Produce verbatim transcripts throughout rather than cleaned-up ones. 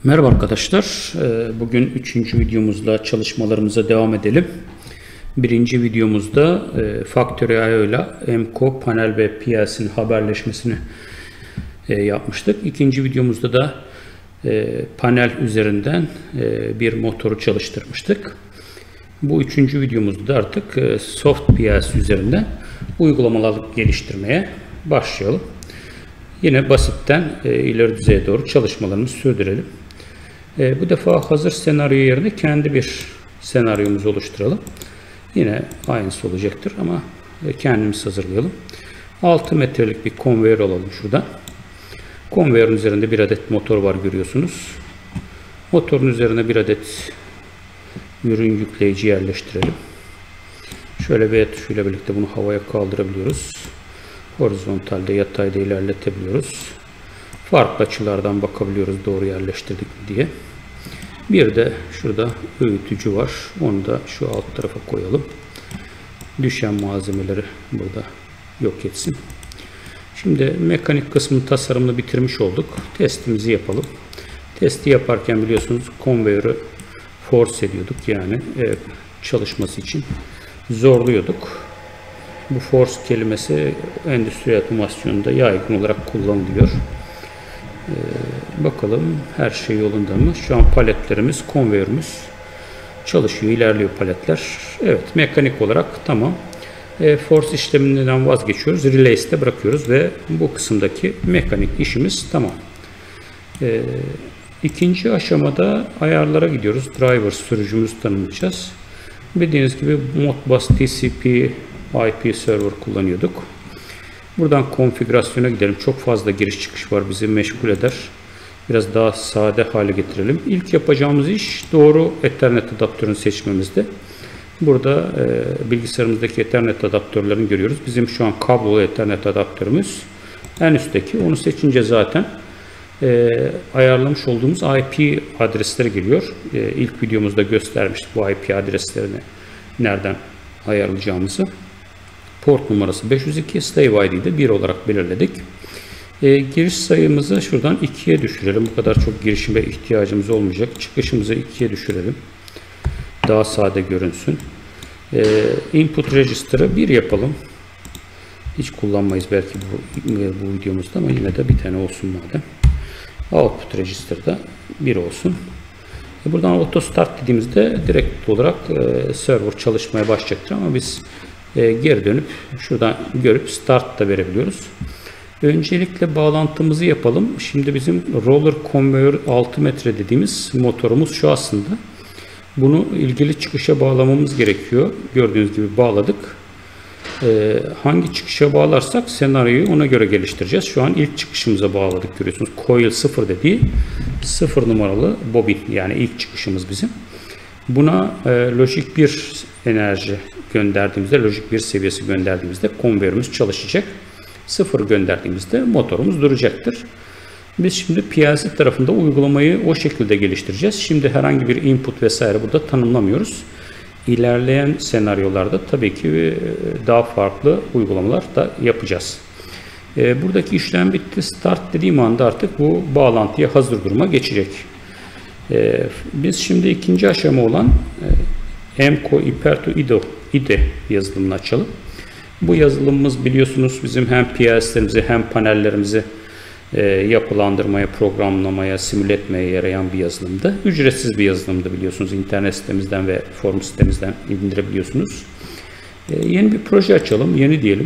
Merhaba arkadaşlar. Bugün üçüncü videomuzla çalışmalarımıza devam edelim. Birinci videomuzda Factory nokta i o ile Emco panel ve P L C'nin haberleşmesini yapmıştık. İkinci videomuzda da panel üzerinden bir motoru çalıştırmıştık. Bu üçüncü videomuzda da artık Soft P L C üzerinden uygulamalar geliştirmeye başlayalım. Yine basitten ileri düzeye doğru çalışmalarımızı sürdürelim. Bu defa hazır senaryo yerine kendi bir senaryomuzu oluşturalım. Yine aynısı olacaktır ama kendimiz hazırlayalım. altı metrelik bir konveyör alalım şuradan. Konveyörün üzerinde bir adet motor var, görüyorsunuz. Motorun üzerine bir adet ürün yükleyici yerleştirelim. Şöyle V tuşuyla birlikte bunu havaya kaldırabiliyoruz. Horizontalde, yatayda ilerletebiliyoruz. Farklı açılardan bakabiliyoruz doğru yerleştirdik mi diye. Bir de şurada öğütücü var. Onu da şu alt tarafa koyalım. Düşen malzemeleri burada yok etsin. Şimdi mekanik kısmının tasarımını bitirmiş olduk. Testimizi yapalım. Testi yaparken biliyorsunuz konveyörü force ediyorduk. Yani e, çalışması için zorluyorduk. Bu force kelimesi endüstri otomasyonunda yaygın olarak kullanılıyor. Ee, bakalım her şey yolunda mı? Şu an paletlerimiz, konveyörümüz çalışıyor, ilerliyor paletler. Evet, mekanik olarak tamam. E, force işleminden vazgeçiyoruz. Relays'te bırakıyoruz ve bu kısımdaki mekanik işimiz tamam. E, ikinci aşamada ayarlara gidiyoruz. Driver sürücümüzü tanımlayacağız. Bildiğiniz gibi Modbus T C P I P server kullanıyorduk. Buradan konfigürasyona gidelim. Çok fazla giriş çıkış var, bizi meşgul eder. Biraz daha sade hale getirelim. İlk yapacağımız iş doğru Ethernet adaptörünü seçmemizde. Burada e, bilgisayarımızdaki Ethernet adaptörlerini görüyoruz. Bizim şu an kablolu Ethernet adaptörümüz en üstteki. Onu seçince zaten e, ayarlamış olduğumuz I P adresleri geliyor. E, ilk videomuzda göstermiştik bu I P adreslerini nereden ayarlayacağımızı. Port numarası beş yüz iki, Slave I D'yi de bir olarak belirledik. E, giriş sayımızı şuradan ikiye düşürelim. Bu kadar çok girişime ihtiyacımız olmayacak. Çıkışımızı ikiye düşürelim. Daha sade görünsün. E, input register'ı bir yapalım. Hiç kullanmayız belki bu, bu videomuzda ama yine de bir tane olsun madem. Output register'da bir olsun. E, buradan auto start dediğimizde direkt olarak e, server çalışmaya başlayacaktır ama biz E, geri dönüp şuradan görüp start da verebiliyoruz. Öncelikle bağlantımızı yapalım. Şimdi bizim roller conveyor altı metre dediğimiz motorumuz şu aslında. Bunu ilgili çıkışa bağlamamız gerekiyor. Gördüğünüz gibi bağladık. E, hangi çıkışa bağlarsak senaryoyu ona göre geliştireceğiz. Şu an ilk çıkışımıza bağladık, görüyorsunuz. Coil sıfır dediği sıfır numaralı bobin, yani ilk çıkışımız bizim. Buna e, lojik bir enerji gönderdiğimizde, lojik bir seviyesi gönderdiğimizde konveyörümüz çalışacak. Sıfır gönderdiğimizde motorumuz duracaktır. Biz şimdi P L C tarafında uygulamayı o şekilde geliştireceğiz. Şimdi herhangi bir input vesaire burada tanımlamıyoruz. İlerleyen senaryolarda tabii ki daha farklı uygulamalar da yapacağız. E, buradaki işlem bitti. Start dediğim anda artık bu bağlantıya hazır duruma geçecek. Ee, biz şimdi ikinci aşama olan e, Emco Iperto I D E yazılımını açalım. Bu yazılımımız biliyorsunuz bizim hem P L C'lerimizi hem panellerimizi e, yapılandırmaya, programlamaya, simüle etmeye yarayan bir yazılımdı. Ücretsiz bir yazılımdı biliyorsunuz. İnternet sitemizden ve forum sitemizden indirebiliyorsunuz. E, yeni bir proje açalım. Yeni diyelim.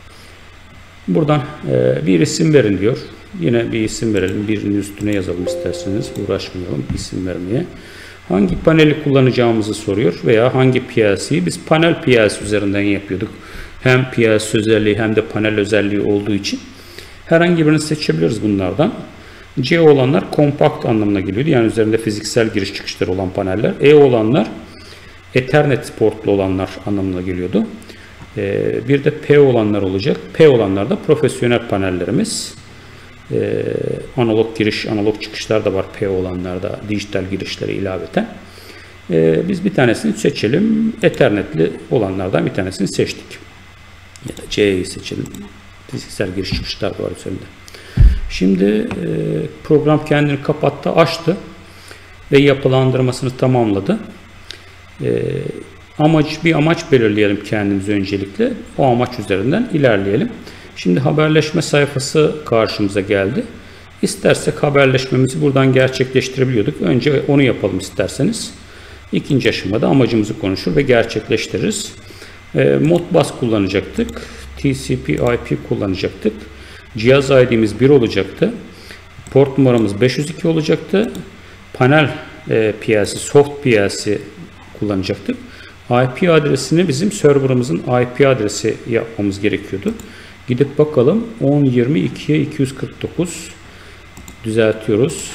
Buradan e, bir isim verin diyor. Yine bir isim verelim. Birinin üstüne yazalım isterseniz. Uğraşmayalım isim vermeye. Hangi paneli kullanacağımızı soruyor veya hangi P L C'yi. Biz panel P L C üzerinden yapıyorduk. Hem P L C özelliği hem de panel özelliği olduğu için herhangi birini seçebiliriz bunlardan. C olanlar kompakt anlamına geliyordu. Yani üzerinde fiziksel giriş çıkışları olan paneller. E olanlar Ethernet portlu olanlar anlamına geliyordu. Bir de P olanlar olacak. P olanlar da profesyonel panellerimiz. Ee, analog giriş, analog çıkışlar da var P olanlarda, dijital girişleri ilaveten. Ee, biz bir tanesini seçelim. Ethernetli olanlardan bir tanesini seçtik. Ya da C'yi seçelim. Fiziksel giriş çıkışlar da var üzerinde. Şimdi e, program kendini kapattı, açtı. ve yapılandırmasını tamamladı. E, amaç bir amaç belirleyelim kendimize öncelikle. O amaç üzerinden ilerleyelim. Şimdi haberleşme sayfası karşımıza geldi. İstersek haberleşmemizi buradan gerçekleştirebiliyorduk. Önce onu yapalım isterseniz. İkinci aşamada amacımızı konuşur ve gerçekleştiririz. E, Modbus kullanacaktık. T C P I P kullanacaktık. Cihaz I D'miz bir olacaktı. Port numaramız beş yüz iki olacaktı. Panel e, P L C, soft P L C kullanacaktık. I P adresini bizim serverımızın I P adresi yapmamız gerekiyordu. Gidip bakalım. on yirmi ikiye iki yüz kırk dokuz düzeltiyoruz.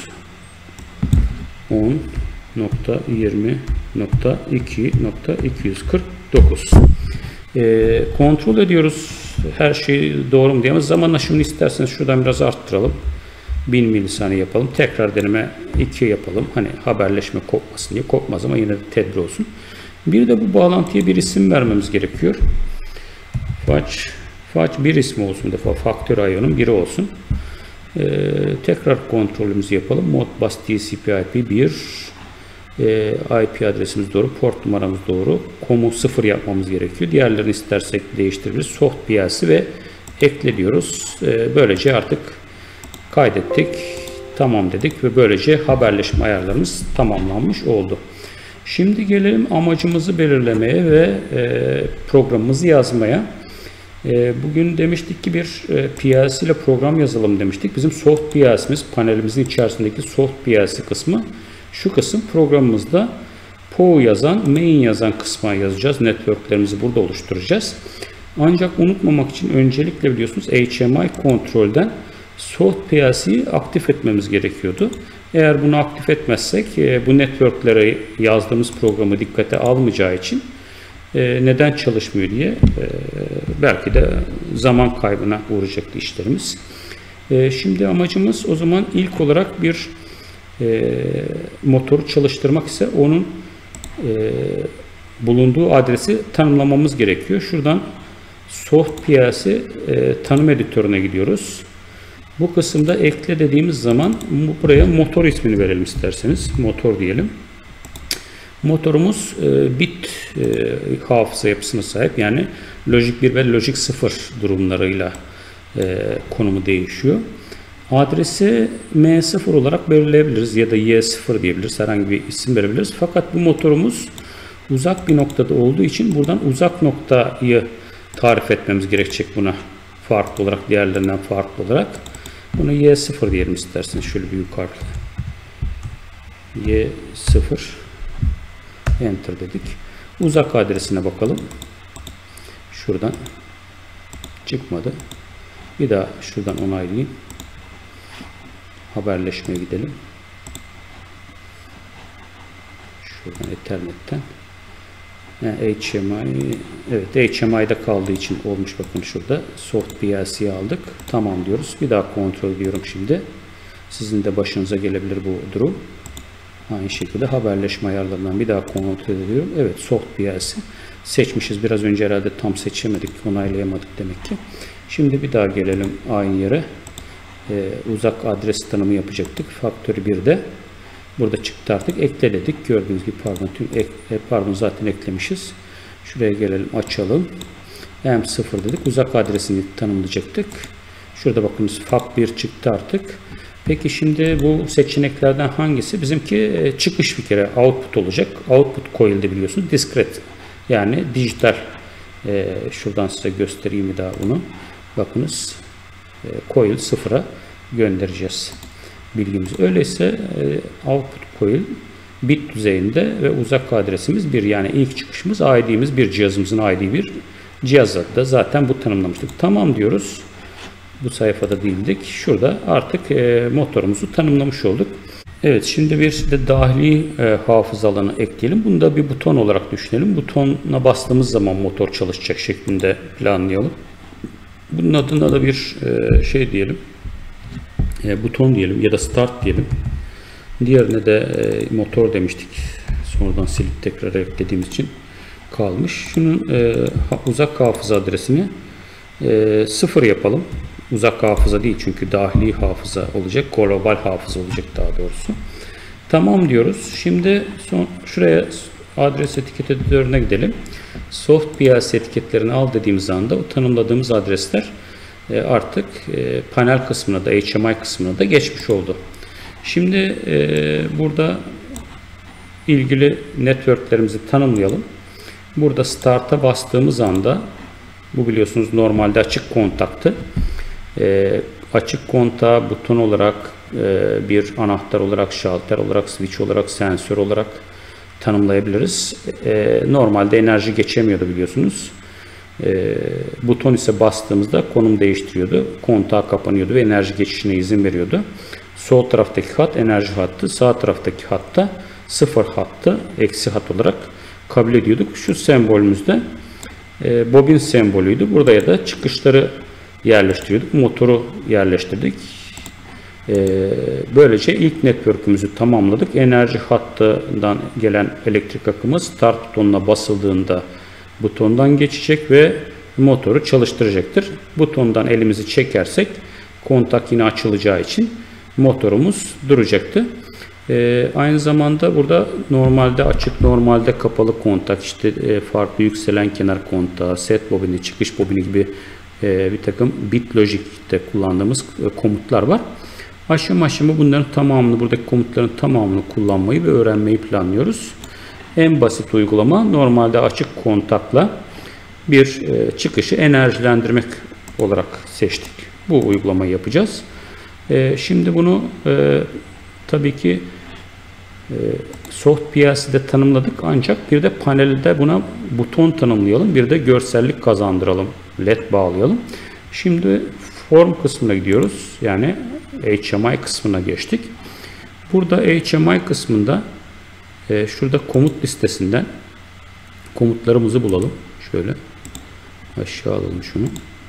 on nokta yirmi nokta iki nokta iki yüz kırk dokuz. E, kontrol ediyoruz. Her şey doğru mu diye, ama zaman aşımını isterseniz şuradan biraz arttıralım. bin milisaniye yapalım. Tekrar deneme iki yapalım. Hani haberleşme kopmasın diye. Kopmaz ama yine de tedbir olsun. Bir de bu bağlantıya bir isim vermemiz gerekiyor. Fetch, Fetch bir ismi olsun. Bir defa Factory I O'nun biri olsun. Ee, tekrar kontrolümüzü yapalım. Modbus T C P I P bir. Ee, I P adresimiz doğru. Port numaramız doğru. Com'u sıfır yapmamız gerekiyor. Diğerlerini istersek değiştirebiliriz. Soft P L C ve ekle diyoruz. Ee, böylece artık kaydettik. Tamam dedik ve böylece haberleşme ayarlarımız tamamlanmış oldu. Şimdi gelelim amacımızı belirlemeye ve e, programımızı yazmaya. E, bugün demiştik ki bir e, P L C ile program yazalım demiştik. Bizim soft P L C'miz, panelimizin içerisindeki soft P L C kısmı şu kısım. Programımızda P O yazan, main yazan kısma yazacağız. Networklerimizi burada oluşturacağız. Ancak unutmamak için öncelikle biliyorsunuz H M I kontrolden soft P L C'yi aktif etmemiz gerekiyordu. Eğer bunu aktif etmezsek bu networklere yazdığımız programı dikkate almayacağı için neden çalışmıyor diye belki de zaman kaybına uğrayacaktı işlerimiz. Şimdi amacımız o zaman ilk olarak bir motoru çalıştırmak ise onun bulunduğu adresi tanımlamamız gerekiyor. Şuradan soft P L C tanım editörüne gidiyoruz. Bu kısımda ekle dediğimiz zaman buraya motor ismini verelim isterseniz. Motor diyelim. Motorumuz e, bit e, hafıza yapısına sahip. Yani lojik bir ve lojik sıfır durumlarıyla e, konumu değişiyor. Adresi M sıfır olarak belirleyebiliriz ya da Y sıfır diyebiliriz. Herhangi bir isim verebiliriz. Fakat bu motorumuz uzak bir noktada olduğu için buradan uzak noktayı tarif etmemiz gerekecek buna. Farklı olarak, diğerlerinden farklı olarak. Bunu Y sıfır diyelim isterseniz. Şöyle büyük harfle. Y sıfır. Enter dedik. Uzak adresine bakalım. Şuradan çıkmadı. Bir daha şuradan onaylayayım. Haberleşmeye gidelim. Şuradan Ethernet'ten. H M I, evet H M I'de kaldığı için olmuş, bakın şurada soft P L C'yi aldık. Tamam diyoruz. Bir daha kontrol ediyorum şimdi. Sizin de başınıza gelebilir bu durum. Aynı şekilde haberleşme ayarlarından bir daha kontrol ediyorum. Evet, soft P L C seçmişiz. Biraz önce herhalde tam seçemedik, onaylayamadık demek ki. Şimdi bir daha gelelim aynı yere. Ee, uzak adres tanımı yapacaktık. Factory birde. Burada çıktı artık. Ekle dedik. Gördüğünüz gibi pardon, tüm ek, pardon zaten eklemişiz. Şuraya gelelim, açalım. M sıfır dedik. Uzak adresini tanımlayacaktık. Şurada bakınız fac bir çıktı artık. Peki şimdi bu seçeneklerden hangisi? Bizimki çıkış bir kere output olacak. Output coil'de biliyorsunuz discrete. Yani dijital. Ee, şuradan size göstereyim bir daha bunu. Bakınız e, coil sıfıra göndereceğiz bilgimizi. Öyleyse e, output coil bit düzeyinde ve uzak adresimiz bir, yani ilk çıkışımız I D'miz bir, cihazımızın I D bir cihaz adı, zaten bu tanımlamıştık. Tamam diyoruz. Bu sayfada değildik. Şurada artık e, motorumuzu tanımlamış olduk. Evet, şimdi bir de dahili e, hafıza alanı ekleyelim. Bunu da bir buton olarak düşünelim. Butona bastığımız zaman motor çalışacak şeklinde planlayalım. Bunun adına da bir e, şey diyelim. E, buton diyelim ya da start diyelim. Diğerine de e, motor demiştik. Sonradan silip tekrar eklediğimiz için kalmış. Şunun e, uzak hafıza adresini e, sıfır yapalım. Uzak hafıza değil çünkü dahili hafıza olacak. Global hafıza olacak daha doğrusu. Tamam diyoruz. Şimdi son, şuraya adres etiket editörüne gidelim. Soft P L C etiketlerini al dediğimiz anda o tanımladığımız adresler e, artık e, panel kısmına da H M I kısmına da geçmiş oldu. Şimdi e, burada ilgili networklerimizi tanımlayalım. Burada Start'a bastığımız anda, bu biliyorsunuz normalde açık kontaktı. E, açık kontağı buton olarak, e, bir anahtar olarak, şalter olarak, switch olarak, sensör olarak tanımlayabiliriz. E, normalde enerji geçemiyordu biliyorsunuz. E, buton ise bastığımızda konum değiştiriyordu. Kontağı kapanıyordu ve enerji geçişine izin veriyordu. Sol taraftaki hat enerji hattı, sağ taraftaki hatta sıfır hattı, eksi hat olarak kabul ediyorduk. Şu sembolümüzde e, bobin sembolüydü. Burada ya da çıkışları yerleştiriyorduk. Motoru yerleştirdik. E, böylece ilk network'ümüzü tamamladık. Enerji hattından gelen elektrik akımı start butonuna basıldığında butondan geçecek ve motoru çalıştıracaktır. Butondan elimizi çekersek kontak yine açılacağı için motorumuz duracaktı. Ee, aynı zamanda burada normalde açık, normalde kapalı kontak, işte e, farklı yükselen kenar kontağı, set bobini, çıkış bobini gibi e, bir takım bit logikte kullandığımız e, komutlar var. Aşama aşama bunların tamamını, buradaki komutların tamamını kullanmayı ve öğrenmeyi planlıyoruz. En basit uygulama normalde açık kontakla bir e, çıkışı enerjilendirmek olarak seçtik. Bu uygulamayı yapacağız. E, şimdi bunu e, tabii ki e, soft P L C'de tanımladık, ancak bir de panelde buna buton tanımlayalım, bir de görsellik kazandıralım, led bağlayalım. Şimdi form kısmına gidiyoruz, yani H M I kısmına geçtik. Burada H M I kısmında e, şurada komut listesinden komutlarımızı bulalım. Şöyle aşağı alalım şunu.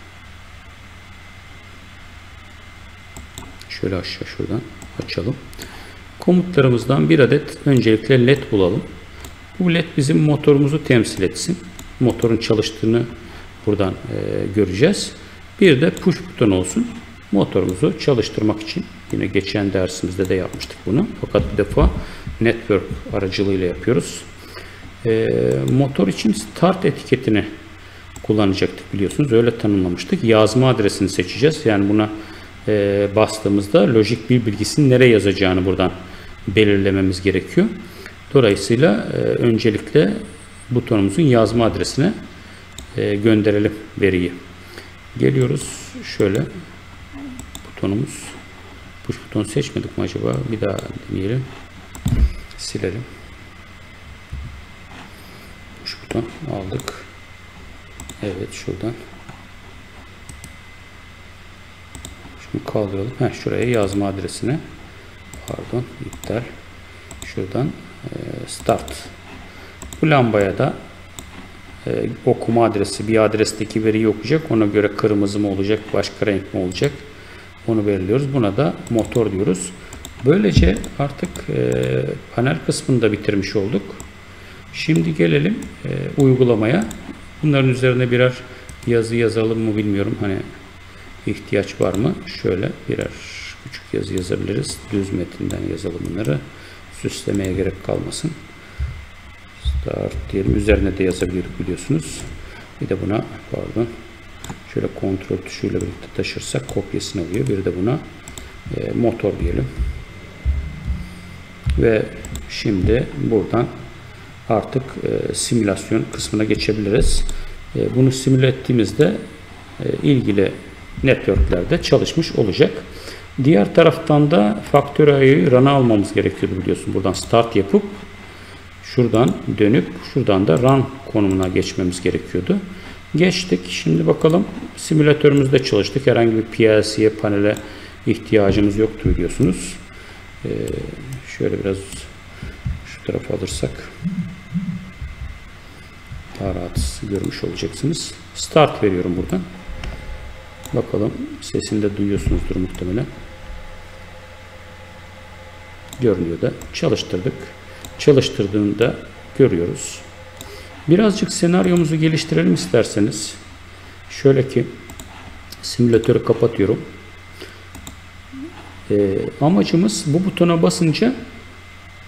Şöyle aşağı şuradan açalım. Komutlarımızdan bir adet öncelikle led bulalım. Bu led bizim motorumuzu temsil etsin. Motorun çalıştığını buradan e, göreceğiz. Bir de push buton olsun. Motorumuzu çalıştırmak için. Yine geçen dersimizde de yapmıştık bunu. Fakat bir defa network aracılığıyla yapıyoruz. E, motor için start etiketini kullanacaktık biliyorsunuz. Öyle tanımlamıştık. Yazma adresini seçeceğiz. Yani buna e, bastığımızda lojik bir bilgisini nereye yazacağını buradan belirlememiz gerekiyor. Dolayısıyla e, öncelikle butonumuzun yazma adresine e, gönderelim veriyi. Geliyoruz şöyle, butonumuz, push buton seçmedik mi acaba? Bir daha deneyelim. Silelim. Push buton aldık. Evet, şuradan. Şunu kaldıralım. Heh, şuraya yazma adresine. Pardon, iptal. Şuradan e, start. Bu lambaya da e, okuma adresi, bir adresteki veriyi okuyacak. Ona göre kırmızı mı olacak, başka renk mi olacak? Onu belirliyoruz. Buna da motor diyoruz. Böylece artık e, panel kısmını da bitirmiş olduk. Şimdi gelelim e, uygulamaya. Bunların üzerine birer yazı yazalım mı bilmiyorum. Hani ihtiyaç var mı? Şöyle birer küçük yazı yazabiliriz. Düz metinden yazalım bunları. Süslemeye gerek kalmasın. Start diyelim. Üzerine de yazabiliyorduk biliyorsunuz. Bir de buna pardon. Şöyle kontrol tuşuyla birlikte taşırsak kopyasını alıyor. Bir de buna e, motor diyelim. Ve şimdi buradan artık e, simülasyon kısmına geçebiliriz. E, bunu simüle ettiğimizde e, ilgili networklerde çalışmış olacak. Diğer taraftan da Factory run'a almamız gerekiyordu biliyorsun. Buradan start yapıp şuradan dönüp şuradan da run konumuna geçmemiz gerekiyordu. Geçtik. Şimdi bakalım, simülatörümüzde çalıştık. Herhangi bir P L C'ye, panele ihtiyacımız yoktu biliyorsunuz. Ee, şöyle biraz şu tarafa alırsak daha rahat görmüş olacaksınız. Start veriyorum buradan. Bakalım, sesini de duyuyorsunuzdur muhtemelen. Görünüyor da. Çalıştırdık. Çalıştırdığında görüyoruz. Birazcık senaryomuzu geliştirelim isterseniz. Şöyle ki simülatörü kapatıyorum. Ee, amacımız bu butona basınca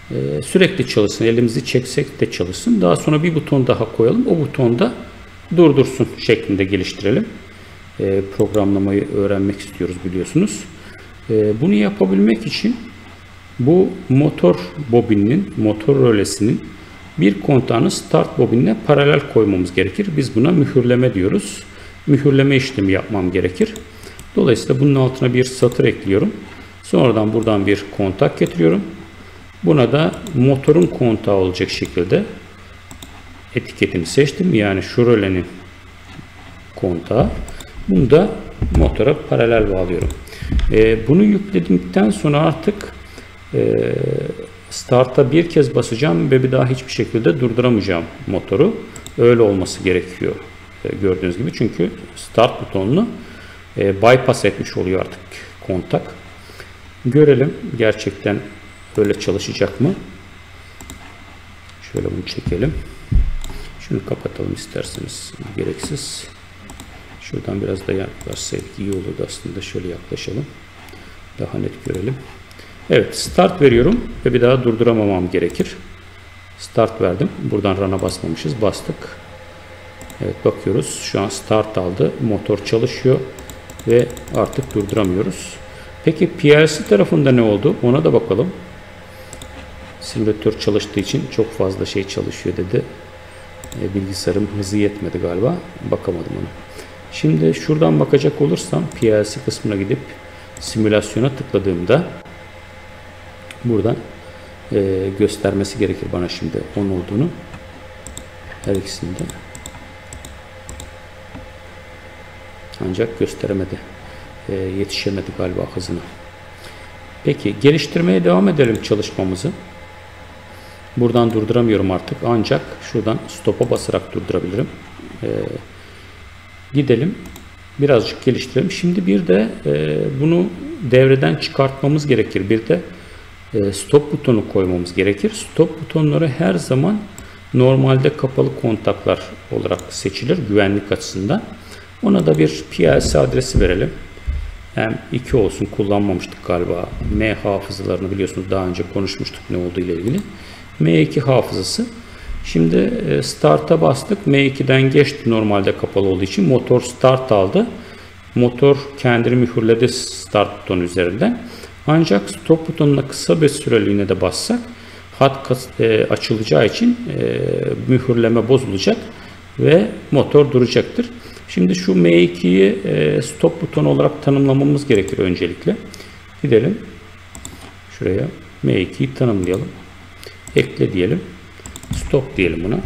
e, sürekli çalışsın. Elimizi çeksek de çalışsın. Daha sonra bir buton daha koyalım. O butonda durdursun şeklinde geliştirelim. E, programlamayı öğrenmek istiyoruz biliyorsunuz. E, bunu yapabilmek için bu motor bobininin, motor rölesinin bir kontağını start bobinine paralel koymamız gerekir. Biz buna mühürleme diyoruz. Mühürleme işlemi yapmam gerekir. Dolayısıyla bunun altına bir satır ekliyorum. Sonradan buradan bir kontak getiriyorum. Buna da motorun kontağı olacak şekilde etiketini seçtim. Yani şu rölenin kontağı. Bunu da motora paralel bağlıyorum. Ee, bunu yükledikten sonra artık e, start'a bir kez basacağım ve bir daha hiçbir şekilde durduramayacağım motoru. Öyle olması gerekiyor. E, gördüğünüz gibi, çünkü start butonunu e, bypass etmiş oluyor artık kontak. Görelim gerçekten öyle çalışacak mı? Şöyle bunu çekelim. Şunu kapatalım isterseniz, gereksiz. Şuradan biraz da yaklaşsaydık iyi olurdu aslında. Şöyle yaklaşalım. Daha net görelim. Evet, start veriyorum ve bir daha durduramamam gerekir. Start verdim. Buradan run'a basmamışız. Bastık. Evet, bakıyoruz. Şu an start aldı. Motor çalışıyor ve artık durduramıyoruz. Peki P L C tarafında ne oldu? Ona da bakalım. Simülatör çalıştığı için çok fazla şey çalışıyor dedi. E, bilgisayarım hızı yetmedi galiba. Bakamadım ona. Şimdi şuradan bakacak olursam P L C kısmına gidip simülasyona tıkladığımda buradan e, göstermesi gerekir bana şimdi on olduğunu. Her ikisinde. Ancak gösteremedi. E, yetişemedi galiba hızına. Peki geliştirmeye devam edelim çalışmamızı. Buradan durduramıyorum artık. Ancak şuradan stop'a basarak durdurabilirim. E, gidelim. Birazcık geliştirelim. Şimdi bir de e, bunu devreden çıkartmamız gerekir. Bir de e, stop butonu koymamız gerekir. Stop butonları her zaman normalde kapalı kontaklar olarak seçilir güvenlik açısından. Ona da bir P L C adresi verelim. Hem iki olsun, kullanmamıştık galiba. M hafızalarını biliyorsunuz, daha önce konuşmuştuk ne olduğu ile ilgili. M iki hafızası. Şimdi start'a bastık. M iki'den geçti, normalde kapalı olduğu için. Motor start aldı. Motor kendini mühürledi start butonu üzerinden. Ancak stop butonuna kısa bir süreliğine de bassak hat e, açılacağı için e, mühürleme bozulacak ve motor duracaktır. Şimdi şu M iki'yi e, stop butonu olarak tanımlamamız gerekir öncelikle. Gidelim. Şuraya M iki'yi tanımlayalım. Ekle diyelim. Stop diyelim buna.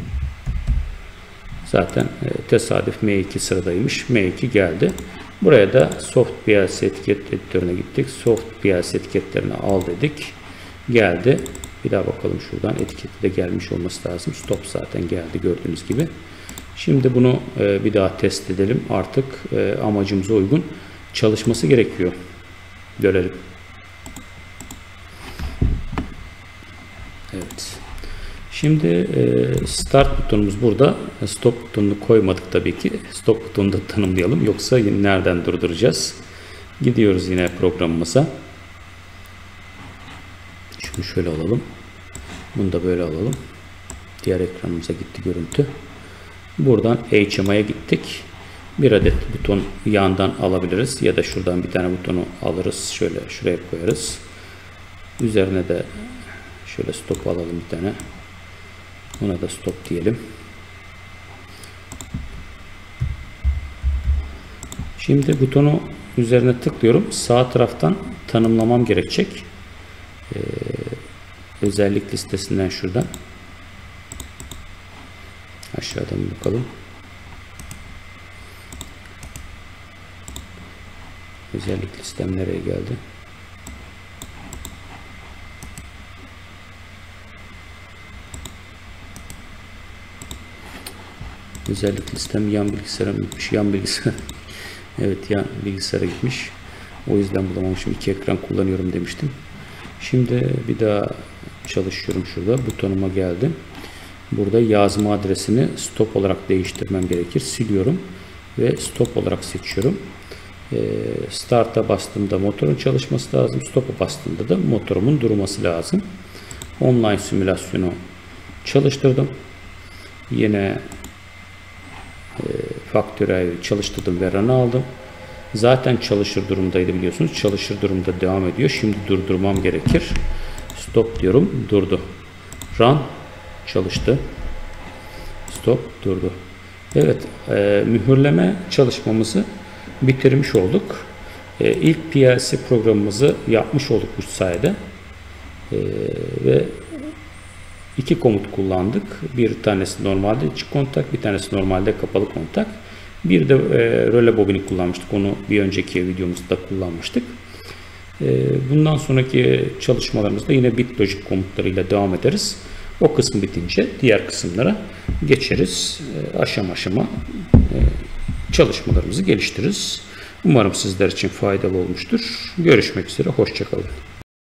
Zaten e, tesadüf M iki sıradaymış. M iki geldi. Buraya da soft P L C etiket editörüne gittik. Soft P L C etiketlerini al dedik. Geldi. Bir daha bakalım şuradan. Etiketi de gelmiş olması lazım. Stop zaten geldi gördüğünüz gibi. Şimdi bunu e, bir daha test edelim. Artık e, amacımıza uygun çalışması gerekiyor. Görelim. Evet. Şimdi e, start butonumuz burada. Stop butonunu koymadık tabii ki. Stop butonunu da tanımlayalım. Yoksa yine nereden durduracağız? Gidiyoruz yine programımıza. Şunu şöyle alalım. Bunu da böyle alalım. Diğer ekranımıza gitti görüntü. Buradan H M I'ye gittik. Bir adet buton yandan alabiliriz. Ya da şuradan bir tane butonu alırız. Şöyle şuraya koyarız. Üzerine de şöyle stop alalım bir tane. Ona da stop diyelim. Şimdi butonu üzerine tıklıyorum. Sağ taraftan tanımlamam gerekecek. Ee, özellik listesinden şuradan. Aşağıdan bakalım. Özellik listem nereye geldi? Özellik listem yan bilgisayara gitmiş. Yan bilgisayar. Evet, yan bilgisayara gitmiş. O yüzden bulamamışım. İki ekran kullanıyorum demiştim. Şimdi bir daha çalışıyorum şurada. Butonuma geldim. Burada yazma adresini stop olarak değiştirmem gerekir. Siliyorum ve stop olarak seçiyorum. Start'a bastığımda motorun çalışması lazım. Stop'a bastığımda da motorumun durması lazım. online simülasyonu çalıştırdım. Yine e, Factory çalıştırdım ve run'ı aldım. Zaten çalışır durumdaydı biliyorsunuz. Çalışır durumda devam ediyor. Şimdi durdurmam gerekir. Stop diyorum. Durdu. Run çalıştı. Stop durdu. Evet. E, mühürleme çalışmamızı bitirmiş olduk. E, ilk P L C programımızı yapmış olduk bu sayede. E, ve iki komut kullandık. Bir tanesi normalde açık kontak, bir tanesi normalde kapalı kontak. Bir de e, röle bobini kullanmıştık. Onu bir önceki videomuzda kullanmıştık. E, bundan sonraki çalışmalarımızda yine BitLogic komutlarıyla devam ederiz. O kısım bitince diğer kısımlara geçeriz. E, aşama aşama e, çalışmalarımızı geliştiririz. Umarım sizler için faydalı olmuştur. Görüşmek üzere. Hoşça kalın.